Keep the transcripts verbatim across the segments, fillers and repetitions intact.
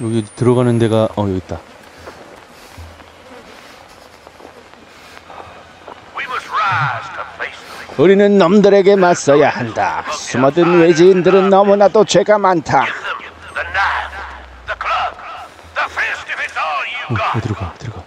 여기 들어가는 데가 어 여기 있다. 우리는 놈들에게 맞서야 한다. 숨어든 외지인들은 너무나도 죄가 많다. 어, 어디로 가? 어디로 가?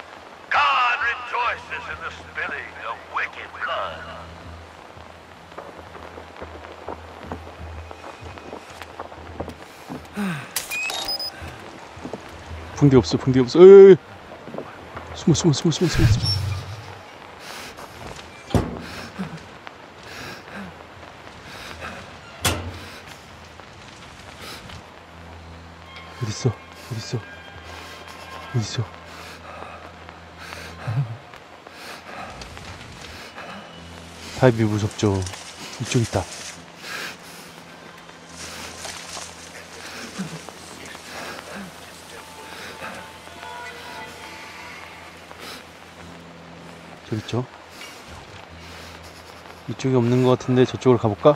붕대 없어, 붕대 없어. 에이, 숨어, 숨어, 숨어, 숨어, 숨어, 숨어. 어디 있어? 어디 있어? 어디 있어? 타입이 무섭죠. 이쪽 있다. 저기 있죠? 이쪽이 없는 것 같은데 저쪽으로 가볼까?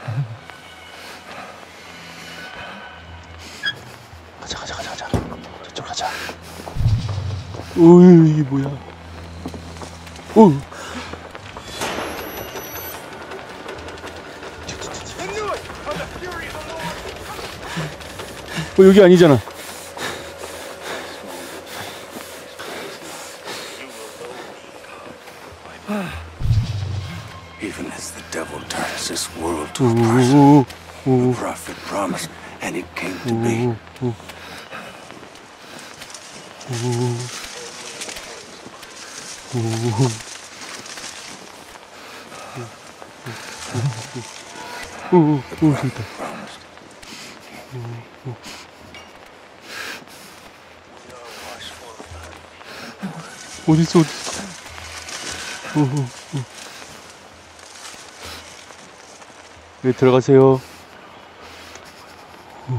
가자 가자 가자 가자. 저쪽 가자. 어이 이게 뭐야? 어. 어 여기 아니잖아. Even as the devil turns this world to a person, the prophet promised, and it came to be. 오, 오, 진짜. 어디 있어, 어디 있어? 오, 오, 오. 네, 들어가세요. 오.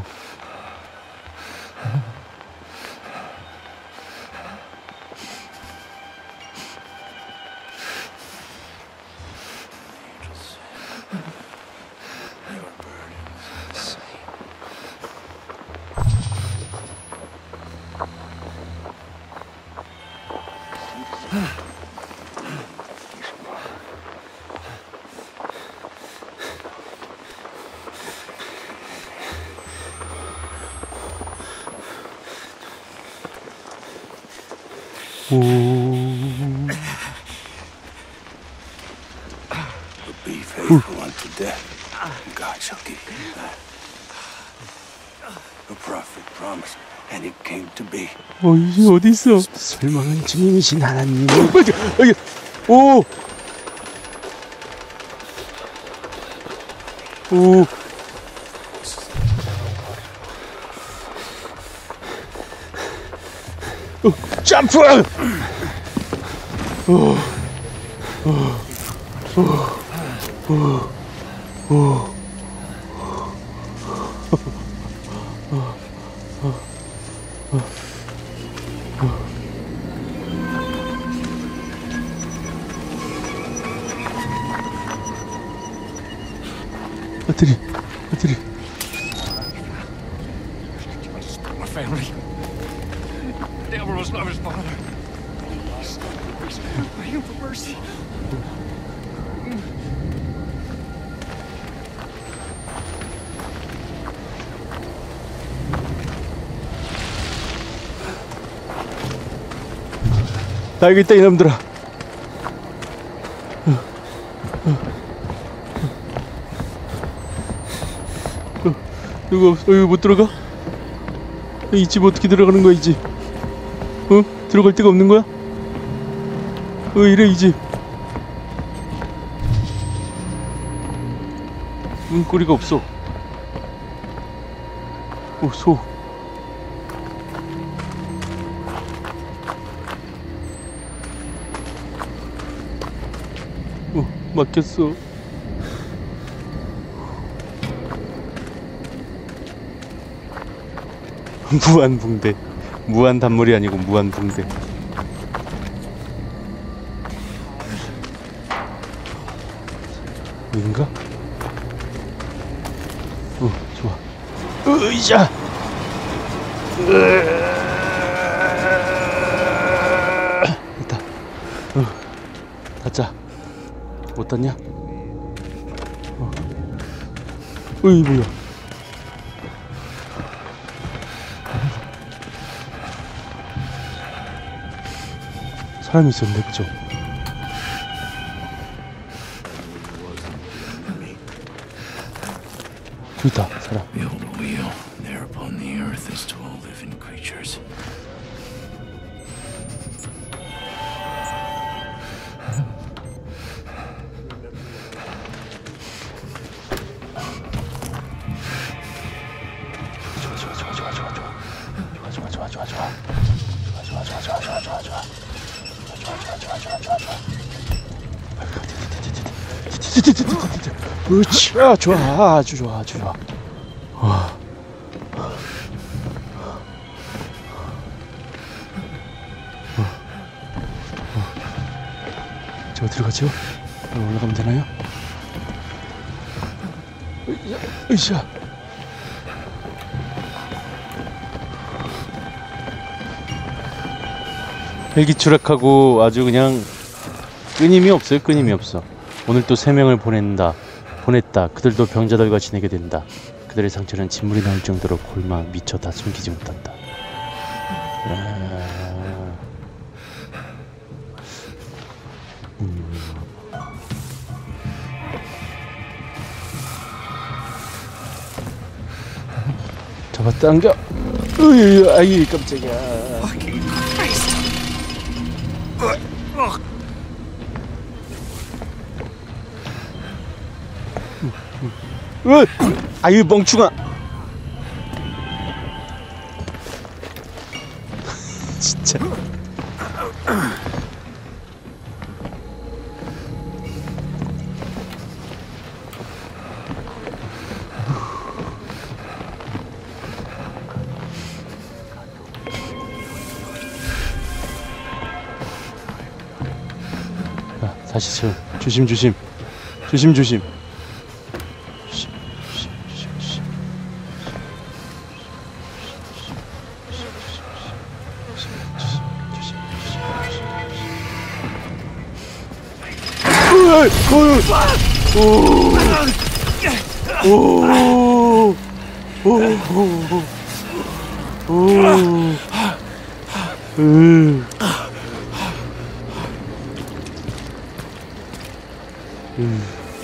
Be faithful unto death, and God shall give you that. The prophet promised, and it came to be. 어, 이게 어디 있어? 설명은 주님이신 하나님. 오, 오, 오, 점프! 오, 오, 오, 오, 오. 배터리, 배터리. My family. The devil was not his father. Pray him for mercy. 나 여기 있다 이놈들아. 누가 없어? 여기 못 들어가? 이 집 어떻게 들어가는 거야 이 집? 어? 들어갈 데가 없는 거야? 어 이래 이 집. 문고리가 없어. 오 소. 어 막혔어. 무한붕대. 무한 단물이 아니고 무한붕대. 여긴가? 어 좋아. 으이자. 됐다. 어, 닫자. 못 닫냐? 어. 어이 뭐야? 사람이 있었는데 그죠? 저기 있다 사람. Behold a wheel there upon the earth as to all living creatures. 그렇지. 아, 좋아. 아주 좋아. 아주 좋아. 와. 저 어디로 가죠? 올라가면 되나요? 으쌰. 헬기 추락하고 아주 그냥 끊임이 없어요. 끊임이 없어. 오늘 또 세 명을 보낸다. 보냈다. 그들도 병자들과 지내게 된다. 그들의 상처는 진물이 나올 정도로 골마 미쳐 다 숨기지 못한다. 아... 음... 잡아 당겨. 으이, 아이 깜짝이야. 으, 아유 멍충아. 진짜. 자, 다시 쳐. 조심 조심. 조심 조심. 오, 오, 오, 오, 오, 음, 음.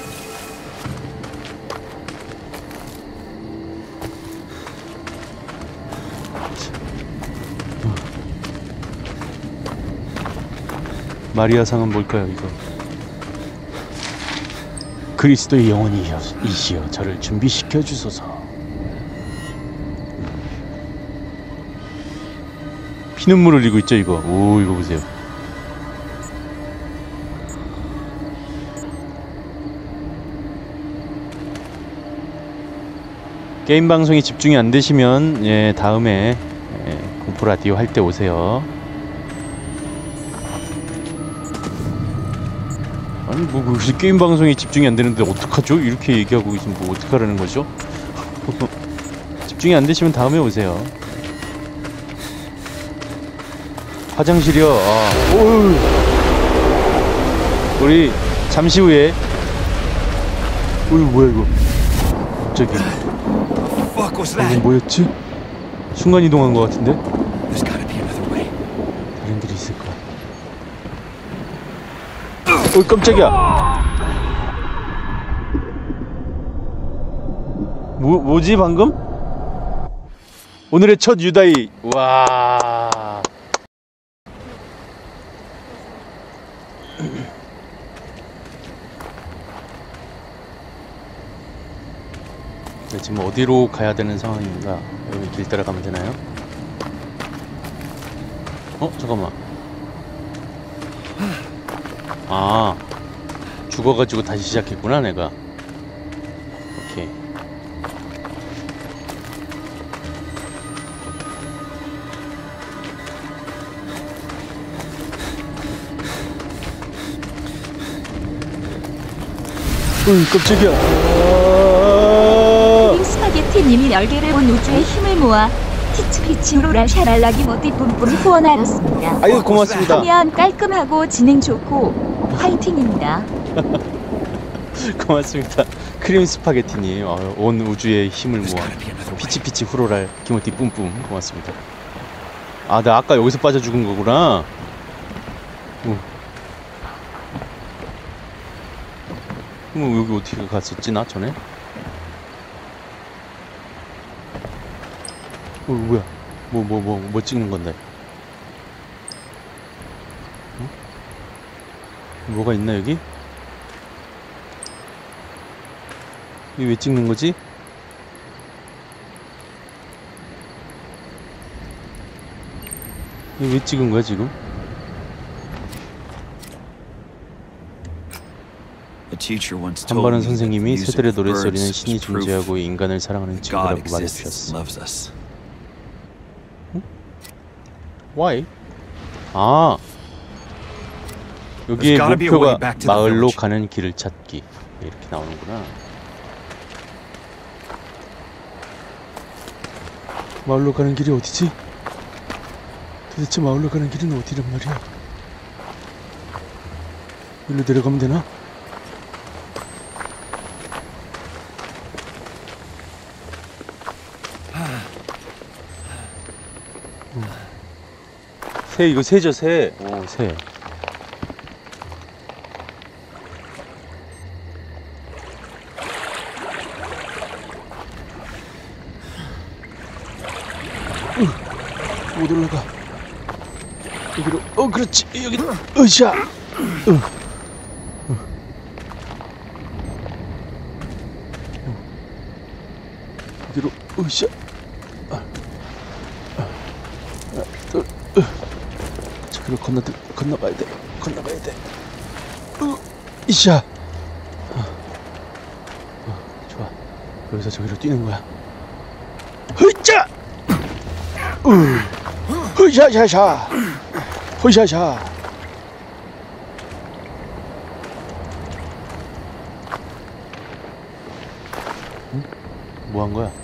마리아상은 뭘까요, 이거? 그리스도의 영혼이시여 저를 준비시켜 주소서. 피눈물 흘리고 있죠 이거. 오 이거 보세요. 게임 방송에 집중이 안 되시면 예 다음에 예, 공포 라디오 할 때 오세요. 아니 뭐 혹시 게임 방송에 집중이 안 되는데 어떡하죠? 이렇게 얘기하고 있으면 뭐 어떡하라는 거죠? 집중이 안 되시면 다음에 오세요. 화장실이요. 아, 오우. 우리 잠시 후에. 어이 뭐야 이거? 갑자기. 방금 뭐였지? 순간 이동한 것 같은데? 다른 길이 있을 거야. 어이 깜짝이야. 뭐 뭐지 방금? 오늘의 첫 유다이. 와. 네, 지금 어디로 가야 되는 상황인가? 여기 길 따라가면 되나요? 어? 잠깐만. 아, 죽어가지고 다시 시작했구나 내가. 오케이. 어이 깜짝이야. 스파게티님이 열개를 온 우주의 힘을 모아 피치 피치 로라 샤랄라기 모띠 뿜뿜 후원하였습니다. 아유 고맙습니다. 하면 깔끔하고 진행 좋고 화이팅입니다. 고맙습니다. 크림 스파게티님 어, 온 우주의 힘을 모아 피치피치 후로랄 기모티 뿜뿜 고맙습니다. 아, 나 아까 여기서 빠져 죽은 거구나. 어. 그럼 여기 어떻게 갔었지 나 전에? 어, 뭐야? 뭐 뭐 뭐 뭐 찍는 건데? 어? 뭐가 있나 여기? 이게 왜 찍는 거지? 이게 왜 찍은 거야 지금? 한바른 선생님이 새들의 노랫소리는 신이 존재하고 인간을 사랑하는 친구라고 말해주셨어. 응? Why? 아, 여기에 목표가 마을로 가는 길을 찾기 이렇게 나오는구나. 마을로 가는 길이 어디지? 도대체 마을로 가는 길은 어디란 말이야? 일로 내려가면 되나? 음. 새 이거 새죠 새. 오 새. 못 올라가. 여기로. 어 그렇지 여기. 으쌰. 으. 으. 여기로. 으쌰. 아. 아. 아. 으. 으. 저기로 건너 건너가야 돼. 건너가야 돼. 으. 이샤. 어. 어, 좋아. 여기서 저기로 뛰는 거야. 흐짜. 으. 흐샤샤샤 흐샤샤. 응? 뭐 한 거야?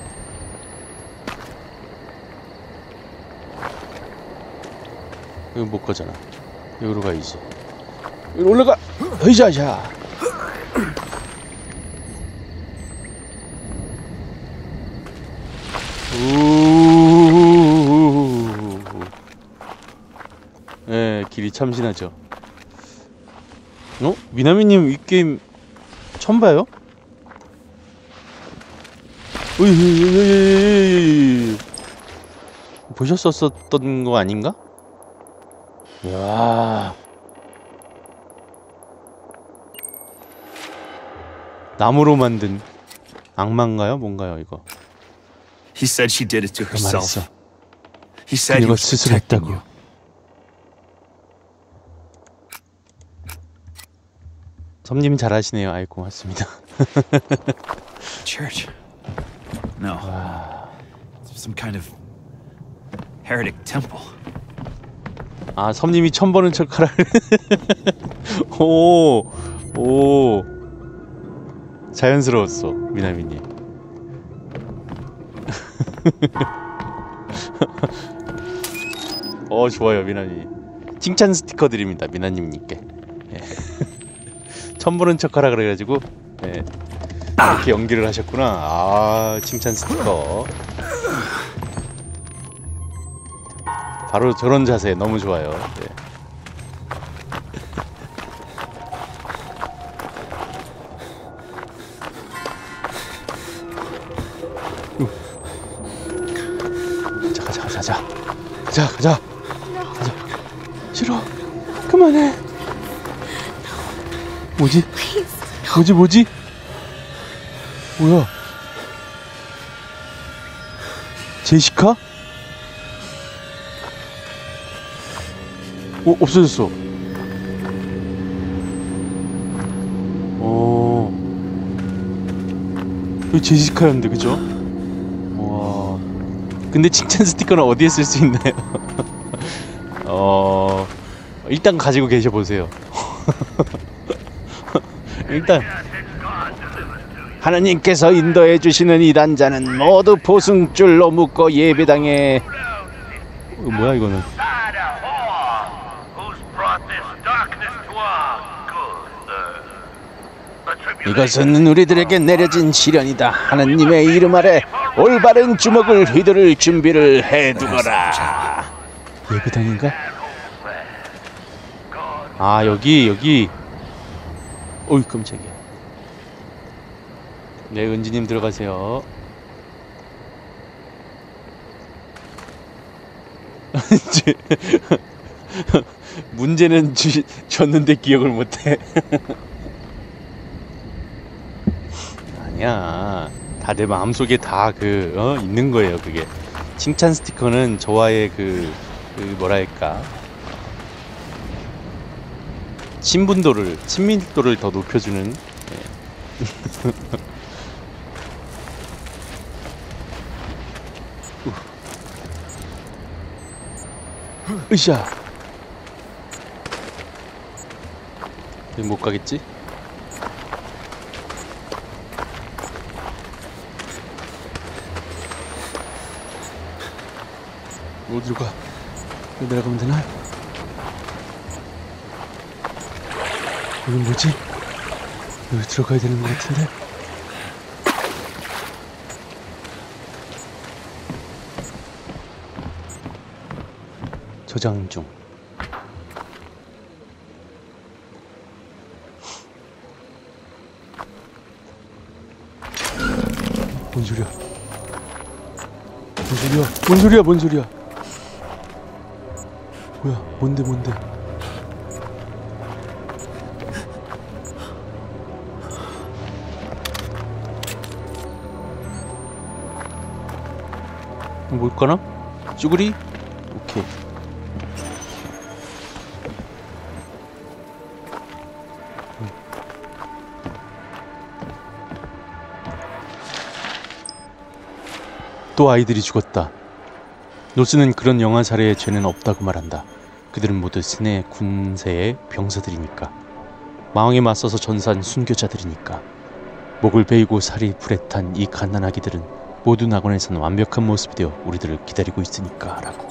여기 못 가잖아. 여기로 가야지. 여기로 올라가. 흐샤샤. 예, 길이 참신하죠. 어? 미나미님 이 게임 처음 봐요? 으이, 보셨었던 거 아닌가? 와, 나무로 만든 악마인가요? 뭔가요 이거? He said she did it to herself. 말했어. He said he 그녀가 was protecting 스스로했다고. you. 섬님 잘하시네요. 아이 고맙습니다. Church? No. Some kind of heretic temple. 아, 섬님이 처음 보는 척하라. 오, 오, 자연스러웠어, 미나미님. 어, 좋아요, 미나미. 칭찬 스티커 드립니다, 미나님님께. 예. 처음 보는 척하라 그래가지고, 예. 이렇게 연기를 하셨구나. 아, 칭찬 스티커. 바로 저런 자세 너무 좋아요. 네. 자, 가자, 가자, 가자, 가자, 가자, 가자. 싫어. 그만해. 뭐지? 뭐지, 뭐지? 뭐야? 제시카? 오, 없어졌어. 오, 이거 제시카였는데, 그죠? 와, 근데 칭찬 스티커는 어디에 쓸 수 있나요? 어, 일단 가지고 계셔 보세요. 일단 하느님께서 인도해 주시는 이단자는 모두 보승줄로 묶어 예배당에 어, 뭐야 이거는 이것은 우리들에게 내려진 시련이다. 하느님의 이름 아래 올바른 주먹을 휘두를 준비를 해두거라. 예배당인가? 아 여기 여기 어이 깜짝이야. 네 은지님 들어가세요. 문제는 주, 줬는데 기억을 못해. 아니야 다들 마음속에 다 그 어, 있는 거예요. 그게 칭찬 스티커는 저와의 그, 그 뭐랄까 친분도를 친밀도를 더 높여주는 예. 으쌰 못 가겠지? 어디로 가? 여기 내려가면 되나? 여긴 뭐지? 여기 들어가야 되는 것 같은데? 저장 중. 뭔 소리야? 뭔 소리야? 뭔 소리야? 뭔 소리야? 뭐야? 뭔데 뭔데? 뭘까나? 쭈구리? 오케이. 또 아이들이 죽었다. 노스는 그런 영아 살해의 죄는 없다고 말한다. 그들은 모두 신의 군세의 병사들이니까. 마왕에 맞서서 전사한 순교자들이니까. 목을 베이고 살이 불에 탄 이 갓난아기들은 모두 낙원에서는 완벽한 모습이 되어 우리들을 기다리고 있으니까 라고.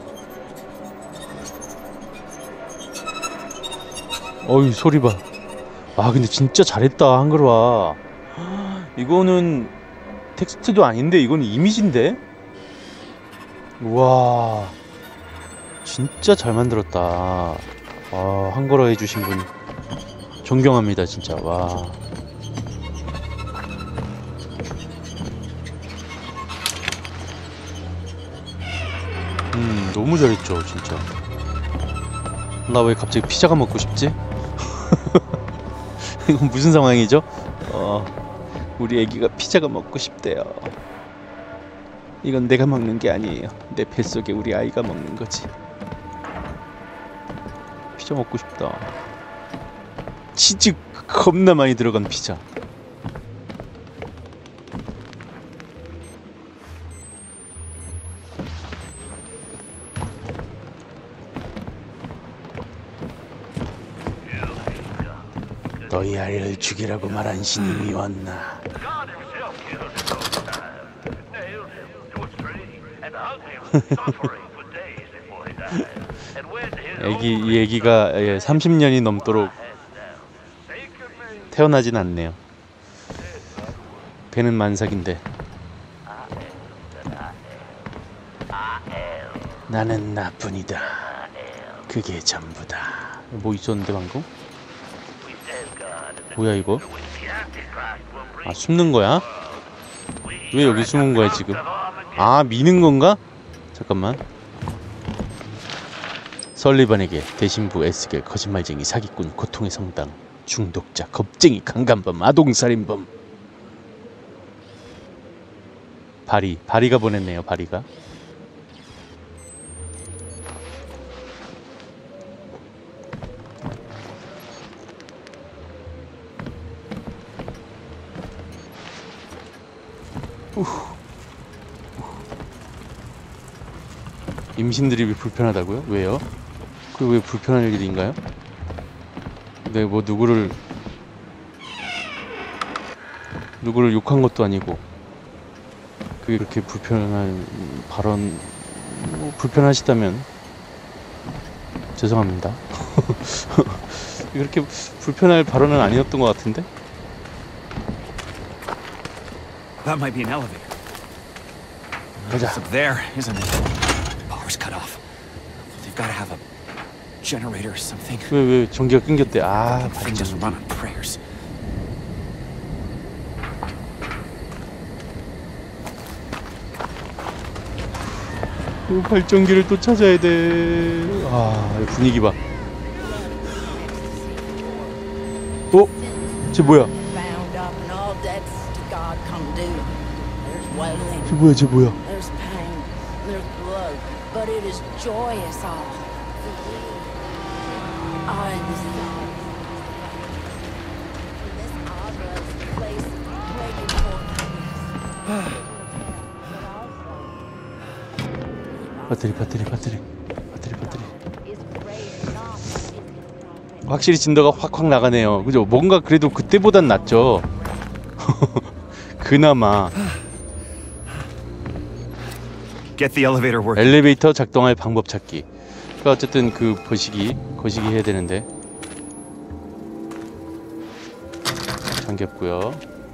어이 소리 봐. 아 근데 진짜 잘했다 한글화. 이거는 텍스트도 아닌데 이건 이미지인데? 우와 진짜 잘 만들었다. 아 한글화 해주신 분 존경합니다 진짜. 와 음 너무 잘했죠 진짜. 나 왜 갑자기 피자가 먹고 싶지? 이건 무슨 상황이죠? 어, 우리 애기가 피자가 먹고 싶대요. 이건 내가 먹는 게 아니에요. 내 뱃속에 우리 아이가 먹는 거지. 피자 먹고 싶다. 치즈 겁나 많이 들어간 피자. 너희 아이를 죽이라고 말한 신님이 왔나? 애기 이 애기가 예, 삼십 년이 넘도록 태어나진 않네요. 배는 만삭인데. 나는 나뿐이다. 그게 전부다. 뭐 있었는데 방금? 뭐야 이거? 아 숨는 거야? 왜 여기 숨은 거야 지금? 아 미는 건가? 잠깐만. 설리반에게 대신부 에스겔 거짓말쟁이 사기꾼 고통의 성당 중독자 겁쟁이 강간범 아동살인범. 바리 바리가 보냈네요. 바리가. 우후. 임신들이 불편하다고요? 왜요? 그게 왜 불편할 일인가요? 네, 뭐 누구를 누구를 욕한 것도 아니고 그게 그렇게 불편한 발언 뭐 불편하시다면 죄송합니다. 그렇게 불편할 발언은 아니었던 것 같은데? That might be an elevator. 가자. It's up there, isn't it? Power's cut off. They've got to have a generator or something. 왜, 왜 전기가 끊겼대? 아, Thing just 발전기. run on prayers. 그 발전기를 또 찾아야 돼. 아, 분위기 봐. 어? 쟤 뭐야? Bound up and all debts to God come due. There's wailing, 쟤 뭐야? 쟤 뭐야? there's pain, there's blood, but it is joyous all. I am the sun. This opera is a place breaking forth. 배터리, 배터리, 배터리, 배터리, 배터리. Is great not 확실히 진도가 확확 나가네요. 그죠? 뭔가 그래도 그때보단 낫죠. 그나마. Get the elevator working. 엘리베이터 작동할 방법 찾기. 그러니까 어쨌든 그 거시기, 거시기 해야 되는데. 잠겼고요.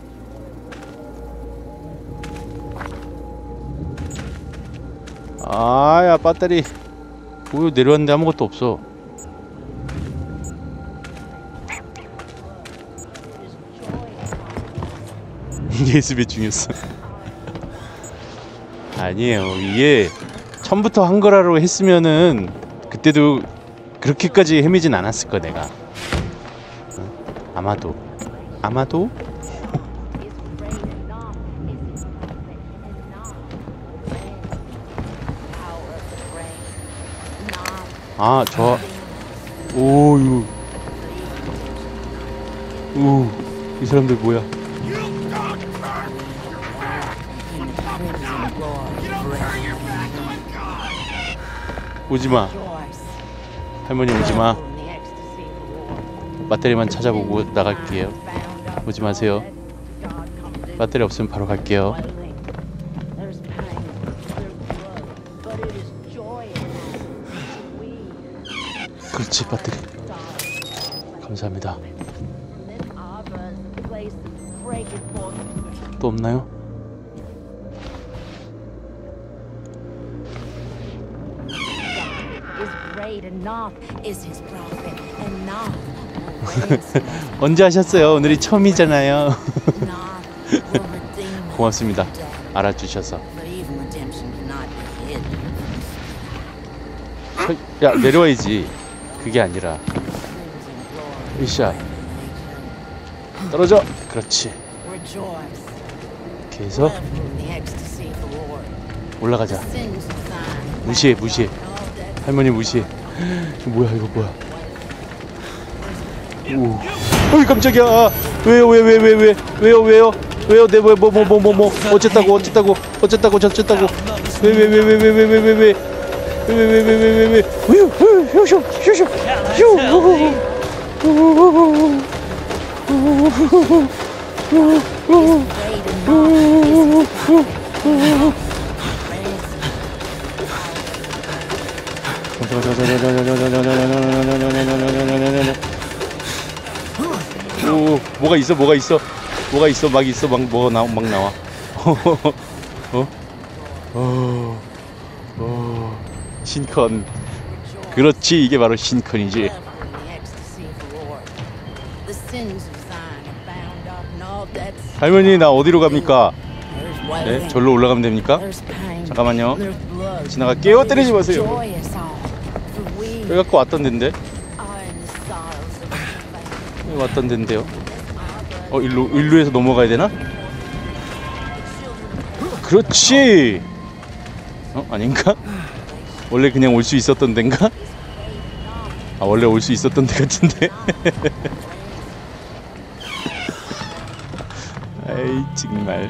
아야 배터리. 오, 내려왔는데 아무것도 없어. 예습에 중요했어. 아니에요. 이게 처음부터 한 거라고 했으면은 그때도 그렇게까지 헤매진 않았을 거야 내가. 어? 아마도 아마도 아, 저 오, 이거 오, 이 사람들 뭐야? 오지마. 할머니 오지마. 배터리만 찾아보고 나갈게요. 오지 마세요. 배터리 없으면 바로 갈게요. 그렇지, 배터리. 감사합니다. 또 없나요? 언제 하셨어요? 오늘이 처음이잖아요. 고맙습니다. 알아주셔서. 야, 내려와야지. 그게 아니라. 으쌰. 떨어져. 그렇지. 이렇게 해서 올라가자. 무시해, 무시해. 할머니 무시해. 뭐야, 이거 뭐야? 오, 어이 깜짝이야. 왜요, 왜, 왜, 왜, 왜, 왜요, 왜요, 왜요? 내 뭐, 뭐, 뭐, 뭐, 뭐, 뭐, 어쨌다고, 어쨌다고, 어쨌다고, 저쨌다고. 왜, 왜, 왜, 왜, 왜, 왜, 왜, 왜, 왜, 왜, 왜, 왜, 왜, 왜, 휴, 휴, 휴, 휴, 오, 뭐가 있어, 뭐가 있어, 뭐가 있어, 막 있어, 막 뭐가 나, 막 나와. 어? 어, 어, 신컨. 그렇지, 이게 바로 신컨이지. 할머니, 나 어디로 갑니까? 네, 절로 올라가면 됩니까? 잠깐만요. 지나갈게요. 때리지 마세요. 여기 갖고 왔던 데인데. 여기 왔던 데인데요. 어, 일로, 일로 해서 넘어가야 되나? 그렇지. 어, 아닌가? 원래 그냥 올 수 있었던 데인가? 아, 원래 올 수 있었던 데 같은데. 아이, 정말.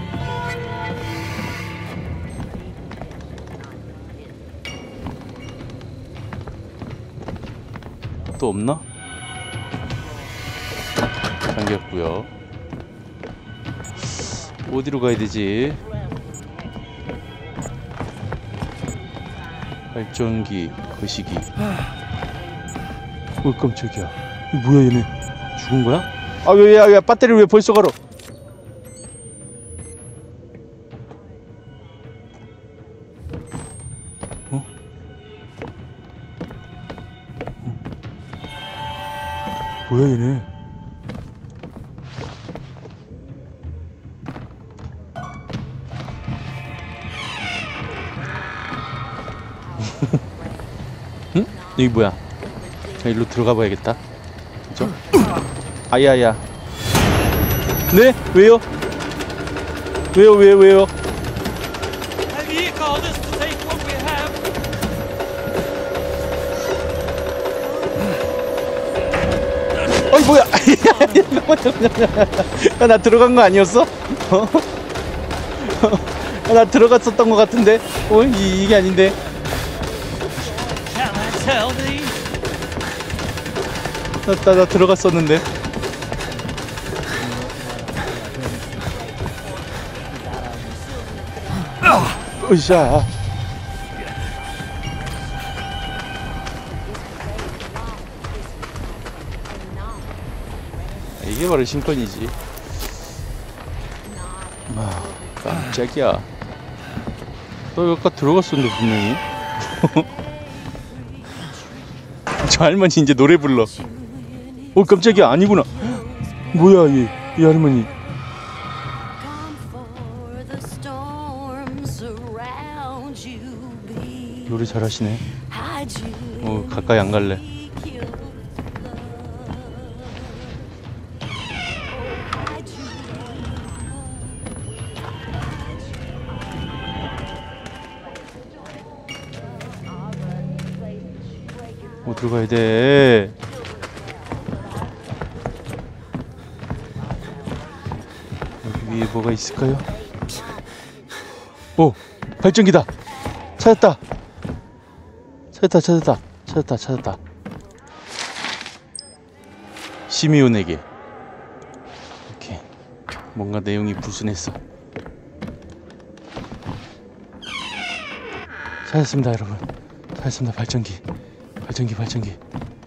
또 없나? 잠겼고요. 어디로 가야 되지? 발전기, 거시기. 어 깜짝이야. 이거 뭐야 얘네? 죽은 거야? 아 왜 야 야 배터리를 왜 벌써 걸어? 어? 어? 뭐야 얘네? 응? 여기 뭐야? 자, 일로 들어가 봐야겠다. 그죠? 아야야. 네? 왜요? 왜요? 왜요? 왜요? Have ye called us to take what we have? 어이 뭐야? 야, 나 들어간 거 아니었어? 어? 나 들어갔었던 거 같은데? 어? 이, 이게 아닌데? Can I tell thee? 나, 나, 나 들어갔었는데? 으쌰. 이게 바로 신권이지. 아, 깜짝이야. 너 여기까 들어갔었는데 분명히. 저 할머니 이제 노래 불러. 어 깜짝이야 아니구나. 뭐야 얘, 이 할머니. 노래 잘하시네. 어 가까이 안 갈래. 어디로 가야 돼? 여기 위에 뭐가 있을까요? 오! 발전기다! 찾았다! 찾았다 찾았다 찾았다 찾았다. 시미온에게. 오케이. 뭔가 내용이 불순했어. 찾았습니다 여러분. 찾았습니다. 발전기 발전기 발전기.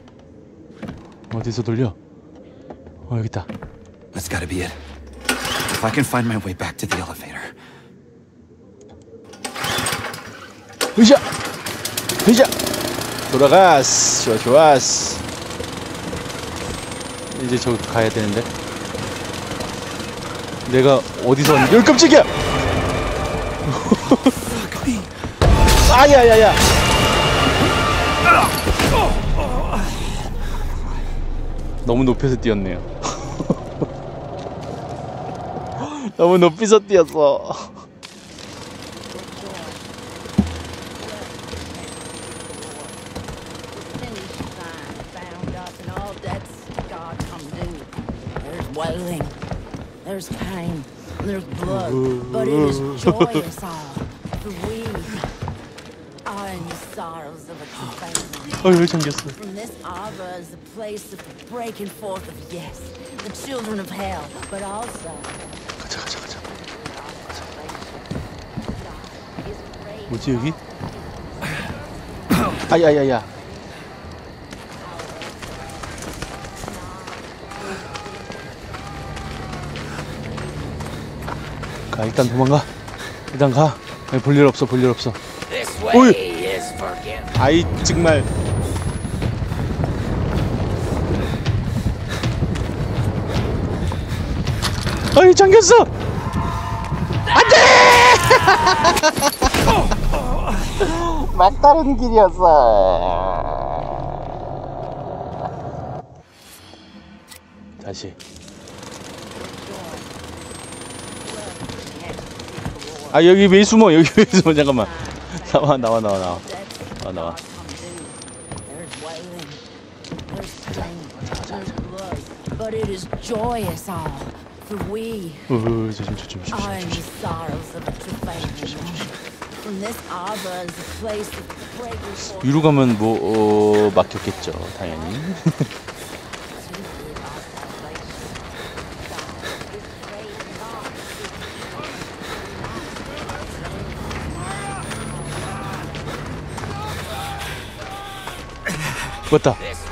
어디서 돌려? 어 여기 있다. That's gotta be it. If I can find my way back to the elevator. 으쌰! 으쌰! 돌아가스! 좋아 좋았어. 이제 저 가야 되는데. 내가 어디서 왔는지. 여기 깜짝이야! 아야야야! 너무 높이서 뛰었네요. 너무 높이서 뛰었어. There's wailing, there's pain, there's blood, but it is joyous all. For we are in the sorrows of a true 어이 왜 잠겼어? From this arbor is the place of the breaking forth of yes, the children of hell, but also 가자 가자 가자. 뭐지 여기? 아야야야. 가 일단 도망가. 일단 가. 볼일 없어 볼일 없어. 어이. 아이 정말. 아이 잠겼어. 안돼. 막다른 길이었어. 다시. 아 여기 왜 숨어? 여기 왜 숨어? 잠깐만. 나와 나와 나와 나와. 나와 나와. but it is joyous all, for we 어, 조심 조심 조심 are in the 조심. sorrows of a travail. From this arbor is a place of breaking forth. 위로 가면 뭐 어, 막혔겠죠, 당연히. 죽었다.